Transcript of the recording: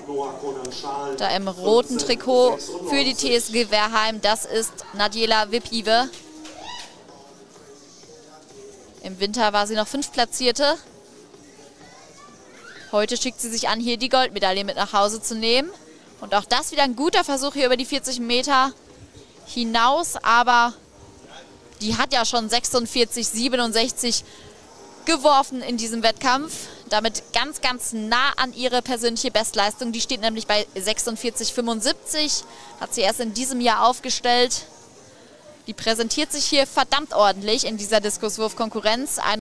Da im roten Trikot für die TSG Wehrheim, das ist Nadjela Wipive. Im Winter war sie noch 5. Platzierte. Heute schickt sie sich an, hier die Goldmedaille mit nach Hause zu nehmen. Und auch das wieder ein guter Versuch hier über die 40 Meter hinaus. Aber die hat ja schon 46,67 geworfen in diesem Wettkampf. Damit ganz, ganz nah an ihre persönliche Bestleistung. Die steht nämlich bei 46,75. Hat sie erst in diesem Jahr aufgestellt. Die präsentiert sich hier verdammt ordentlich in dieser Diskuswurfkonkurrenz.